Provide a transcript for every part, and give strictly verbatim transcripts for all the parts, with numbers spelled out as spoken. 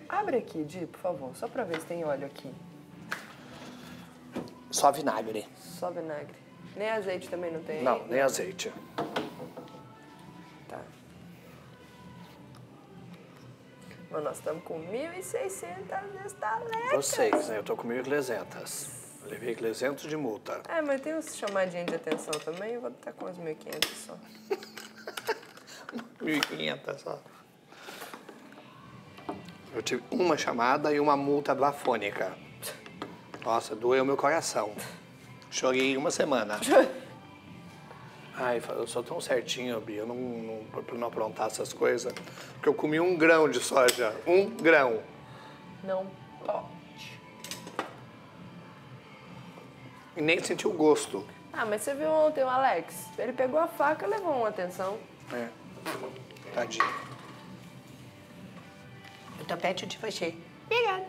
Abre aqui, Di, por favor, só pra ver se tem óleo aqui. Só vinagre. Só vinagre. Nem azeite também não tem? Não, nem azeite. Tá. Mas nós estamos com mil e seiscentas estalecas. Vocês, né? Eu tô com mil e trezentas. Levei trezentos de multa. É, mas tem uns chamadinhos de atenção também, eu vou estar com uns mil e quinhentos só. mil e quinhentas só. Eu tive uma chamada e uma multa bafônica. Nossa, doeu meu coração. Chorei uma semana. Ai, eu sou tão certinho, Bia, eu não, não, pra não aprontar essas coisas. Porque eu comi um grão de soja. Um grão. Não pode. E nem senti o gosto. Ah, mas você viu ontem o Alex? Ele pegou a faca e levou uma atenção. É. Tadinho. O topete de você. Obrigada.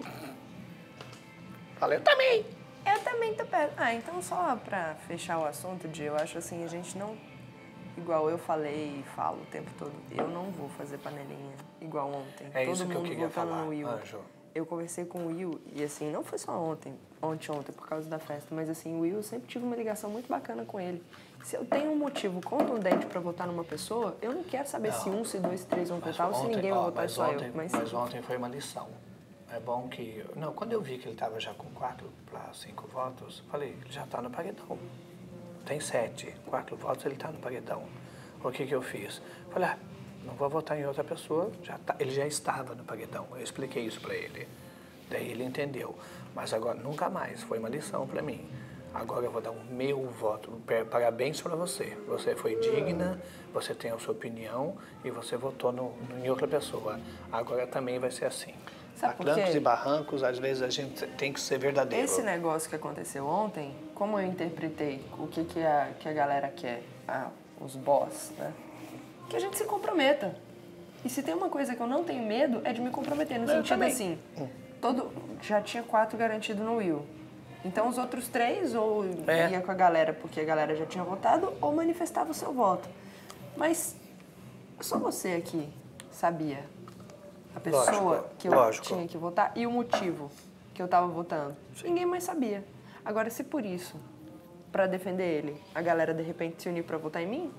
Falei, eu também. Eu também tô perto. Ah, então só pra fechar o assunto, Di, eu acho assim, a gente não... Igual eu falei e falo o tempo todo, eu não vou fazer panelinha igual ontem. É Todo isso que eu mundo queria votando falar, no Will. Anjo. Eu conversei com o Will e assim, não foi só ontem, ontem, ontem, por causa da festa, mas assim, o Will, eu sempre tive uma ligação muito bacana com ele. Se eu tenho um motivo contundente pra votar numa pessoa, eu não quero saber não. se um, se dois, se três vão votar ou se ninguém vai votar, só eu. Mas... mas ontem foi uma lição. É bom que... Não, quando eu vi que ele estava já com quatro para cinco votos, falei, ele já está no paredão. Tem sete, quatro votos, ele está no paredão. O que que eu fiz? Falei, ah, não vou votar em outra pessoa, já tá, ele já estava no paredão. Eu expliquei isso para ele. Daí ele entendeu. Mas agora, nunca mais, foi uma lição para mim. Agora eu vou dar o meu voto. Parabéns para você. Você foi digna, você tem a sua opinião e você votou no, no, em outra pessoa. Agora também vai ser assim. Sabe por quê? A trancos e barrancos, às vezes a gente tem que ser verdadeiro. Esse negócio que aconteceu ontem, como eu interpretei o que, que, a, que a galera quer, ah, os boss, né? Que a gente se comprometa. E se tem uma coisa que eu não tenho medo, é de me comprometer. No eu sentido também. assim, hum. todo, já tinha quatro garantido no Will. Então os outros três, ou é. ia com a galera porque a galera já tinha votado, ou manifestava o seu voto. Mas só você aqui sabia a pessoa lógico, que eu lógico. tinha que votar e o motivo que eu tava votando. Sim. Ninguém mais sabia. Agora, se por isso, pra defender ele, a galera de repente se unir pra votar em mim,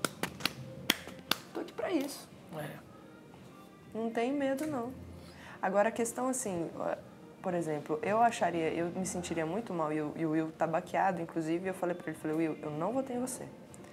tô aqui pra isso. É. Não tem medo, não. Agora, a questão assim, por exemplo, eu acharia, eu me sentiria muito mal, e o, e o Will tá baqueado, inclusive, eu falei pra ele, falei, Will, eu não votei em você.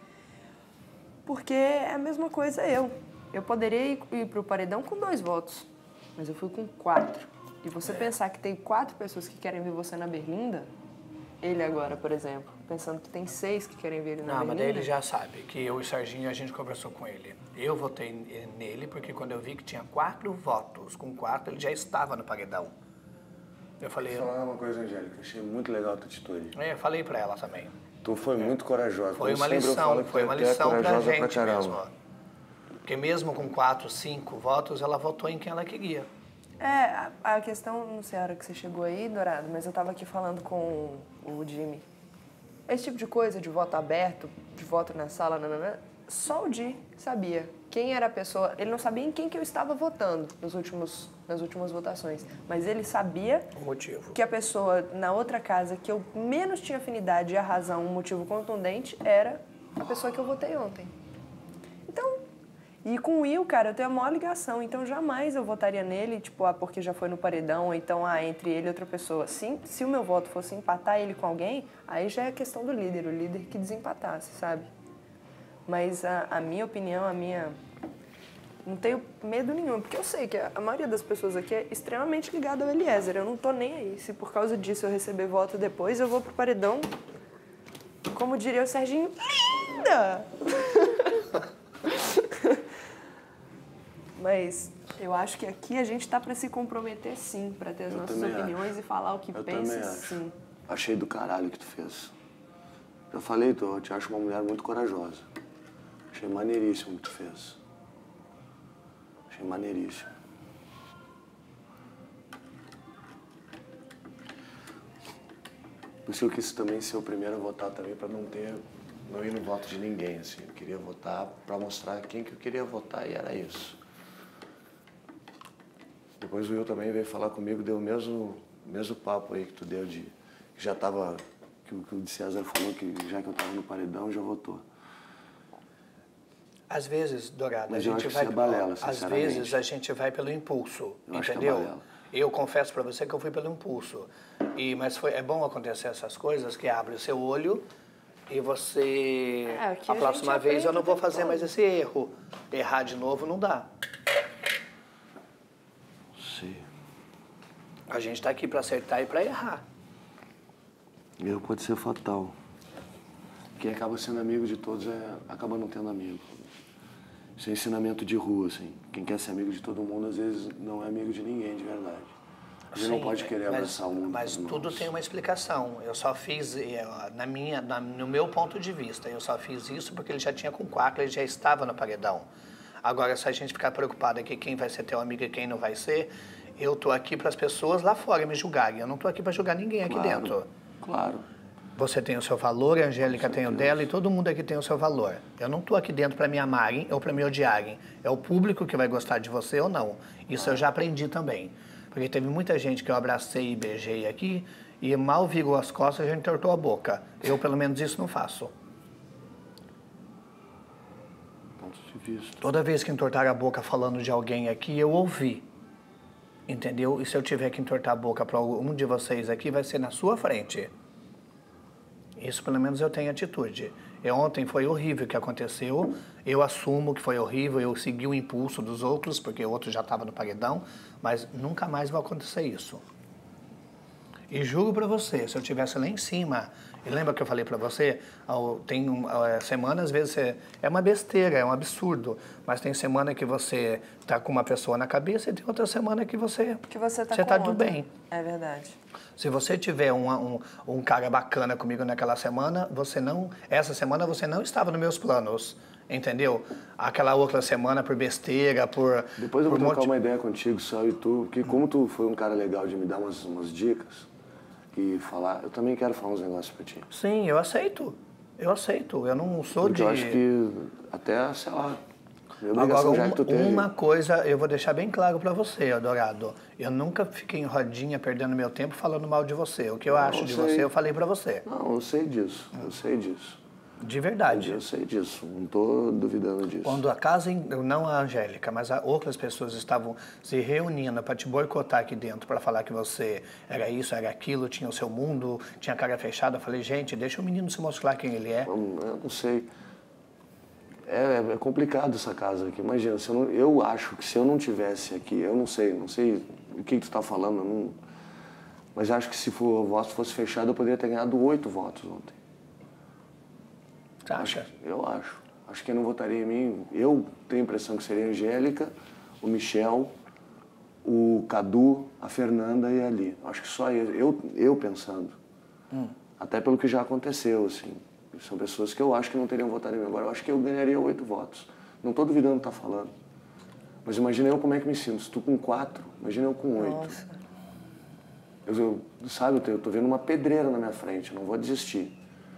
Porque é a mesma coisa eu. Eu poderia ir, ir pro paredão com dois votos, mas eu fui com quatro. E você é. pensar que tem quatro pessoas que querem ver você na Berlinda, ele agora, por exemplo, pensando que tem seis que querem ver ele na não, Berlinda... Não, mas daí ele já sabe que eu e o Serginho, a gente conversou com ele. Eu votei nele porque quando eu vi que tinha quatro votos, com quatro, ele já estava no paredão. Eu falei... Vou falar uma coisa, Angélica, achei muito legal a tua atitude. É, eu falei pra ela também. Tu foi é. muito corajosa. Foi uma lição, foi uma lição pra gente pra mesmo. Ó. Porque mesmo com quatro, cinco votos, ela votou em quem ela queria. É, a, a questão, não sei a hora que você chegou aí, Dourado, mas eu tava aqui falando com o Jimmy. Esse tipo de coisa, de voto aberto, de voto na sala, nananã, só o Di sabia quem era a pessoa. Ele não sabia em quem que eu estava votando nos últimos, nas últimas votações, mas ele sabia o motivo. Que a pessoa na outra casa que eu menos tinha afinidade e a razão, um motivo contundente, era a pessoa que eu votei ontem. Então... E com o Will, cara, eu tenho a maior ligação, então jamais eu votaria nele, tipo, ah, porque já foi no paredão, ou então, ah, entre ele e outra pessoa. Sim, se o meu voto fosse empatar ele com alguém, aí já é questão do líder, o líder que desempatasse, sabe? Mas a, a minha opinião, a minha... Não tenho medo nenhum, porque eu sei que a maioria das pessoas aqui é extremamente ligada ao Eliezer, eu não tô nem aí. Se por causa disso eu receber voto depois, eu vou pro paredão, como diria o Serginho, linda! Mas eu acho que aqui a gente tá para se comprometer sim, para ter as eu nossas opiniões acho. E falar o que eu pensa sim. Achei do caralho o que tu fez. Já falei, tu, eu te acho uma mulher muito corajosa. Achei maneiríssimo o que tu fez. Achei maneiríssimo. Por isso eu quis também ser o primeiro a votar também, para não ter, não ir no voto de ninguém, assim. Eu queria votar para mostrar quem que eu queria votar e era isso. Depois o Will também veio falar comigo, deu o mesmo, mesmo papo aí que tu deu de... Que já tava... Que, que o de César falou que já que eu tava no paredão, já votou. Às vezes, Dourado, Mas a eu gente acho que vai... isso é balela, às vezes a gente vai pelo impulso, Eu acho que é entendeu? balela. Eu confesso para você que eu fui pelo impulso. E, mas foi, é bom acontecer essas coisas que abre o seu olho e você... É, aqui a a próxima gente vez eu não aprende vou o tempo fazer todo. mais esse erro. Errar de novo não dá. Sim. A gente está aqui para acertar e para errar. Erro pode ser fatal. Quem acaba sendo amigo de todos é, acaba não tendo amigo. Isso é ensinamento de rua, assim. Quem quer ser amigo de todo mundo, às vezes, não é amigo de ninguém, de verdade. Você Sim, não pode querer mas, abraçar o mundo. Mas com as tudo mãos. tem uma explicação. Eu só fiz, eh, na minha, na, no meu ponto de vista, eu só fiz isso porque ele já tinha com quatro, ele já estava no paredão. Agora, se a gente ficar preocupado aqui quem vai ser teu amigo e quem não vai ser, eu tô aqui para as pessoas lá fora me julgarem. Eu não tô aqui para julgar ninguém aqui Claro, dentro. Claro. Você tem o seu valor, a Angélica tem o dela e todo mundo aqui tem o seu valor. Eu não estou aqui dentro para me amarem ou para me odiarem. É o público que vai gostar de você ou não. Isso eu já aprendi também. Porque teve muita gente que eu abracei e beijei aqui e mal virou as costas e já entortou a boca. Eu, pelo menos, isso não faço. Ponto de vista. Toda vez que entortaram a boca falando de alguém aqui, eu ouvi. Entendeu? E se eu tiver que entortar a boca para um de vocês aqui, vai ser na sua frente. Isso, pelo menos, eu tenho atitude. E ontem foi horrível o que aconteceu. Eu assumo que foi horrível, eu segui o impulso dos outros, porque o outro já estava no paredão, mas nunca mais vai acontecer isso. E juro para você, se eu estivesse lá em cima, e lembra que eu falei para você, tem um, semana, às vezes, você, é uma besteira, é um absurdo, mas tem semana que você está com uma pessoa na cabeça e tem outra semana que você Que você tá você com tá do outra. bem. É verdade. Se você tiver um, um, um cara bacana comigo naquela semana, você não, essa semana você não estava nos meus planos, entendeu? Aquela outra semana por besteira, por... Depois eu vou por trocar monte- uma ideia contigo, só e tu, porque como tu foi um cara legal de me dar umas, umas dicas e falar, eu também quero falar uns negócios pra ti. Sim, eu aceito. Eu aceito. Eu não sou Porque de... eu acho que até, sei lá, é obrigação Agora, já que tu uma, teve. uma coisa eu vou deixar bem claro pra você, Adorado. Eu nunca fiquei em rodinha perdendo meu tempo falando mal de você. O que eu Não, acho eu de sei. você, eu falei pra você. Não, eu sei disso, eu sei disso. De verdade. Eu sei disso, não tô duvidando disso. Quando a casa, não a Angélica, mas a outras pessoas estavam se reunindo para te boicotar aqui dentro, para falar que você era isso, era aquilo, tinha o seu mundo, tinha a cara fechada, eu falei, gente, deixa o menino se mostrar quem ele é. Eu, eu não sei. É, é complicado essa casa aqui. Imagina, se eu, não, eu acho que se eu não tivesse aqui, eu não sei, não sei o que, que tu está falando, eu não, mas acho que se for, o voto fosse fechado, eu poderia ter ganhado oito votos ontem. Você acha? Eu acho. Acho que quem não votaria em mim, eu tenho a impressão que seria a Angélica, o Michel, o Cadu, a Fernanda e a Ali. Acho que só eu, eu, eu pensando. Hum. Até pelo que já aconteceu, assim. São pessoas que eu acho que não teriam votado em mim. Agora, eu acho que eu ganharia oito votos. Não estou duvidando do que está falando. Mas imagina eu como é que me sinto. Se tu com quatro, imagina eu com oito. Nossa. Eu, eu, sabe, eu estou vendo uma pedreira na minha frente, eu não vou desistir.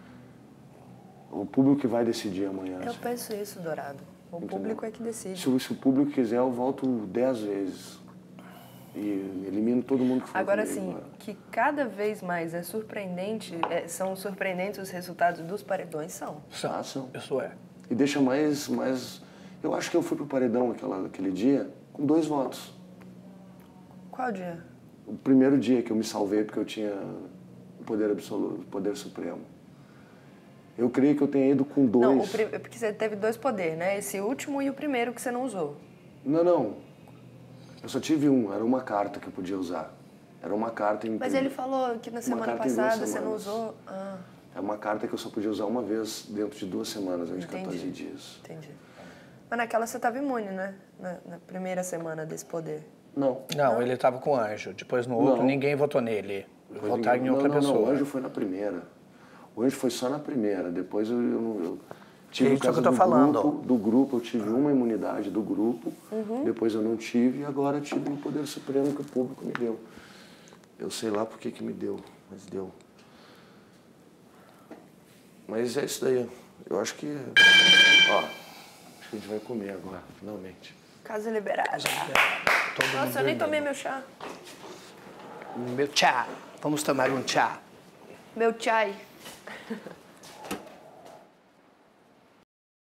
O público que vai decidir amanhã. Eu penso isso, Dourado. O Entendeu? público é que decide. Se, se o público quiser, eu volto dez vezes. E elimino todo mundo que for Agora, comigo, assim, agora. que cada vez mais é surpreendente, é, são surpreendentes os resultados dos paredões, são. Ah, são. Isso é. E deixa mais, mais... Eu acho que eu fui pro paredão aquela, aquele dia com dois votos. Qual dia? O primeiro dia que eu me salvei porque eu tinha o poder absoluto, o poder supremo. Eu creio que eu tenha ido com dois. Não, o prim... porque você teve dois poderes, né? Esse último e o primeiro que você não usou. Não, não. Eu só tive um, era uma carta que eu podia usar. Era uma carta em... Mas ele falou que na semana carta em duas passada você não semanas. usou... Ah, É uma carta que eu só podia usar uma vez dentro de duas semanas, de Entendi. quatorze dias. entendi. Mas naquela você estava imune, né? Na, na primeira semana desse poder. Não. Não, ele estava com o anjo. Depois no outro, Não. ninguém votou nele. Depois Votaram em ninguém- outra não, não, pessoa. Não, o anjo foi na primeira. O anjo foi só na primeira. Depois eu, eu, não- eu tive É por isso que eu causa tô do falando. grupo, do grupo, eu tive uma imunidade do grupo. Uhum. Depois eu não tive e agora tive o poder supremo que o público me deu. Eu sei lá por que que me deu, mas deu. Mas é isso daí. Eu acho que... Ó, acho que a gente vai comer agora, finalmente. Casa liberada. Todo mundo Nossa, eu nem dormindo. tomei meu chá. Meu chá. Vamos tomar um chá. Meu chai.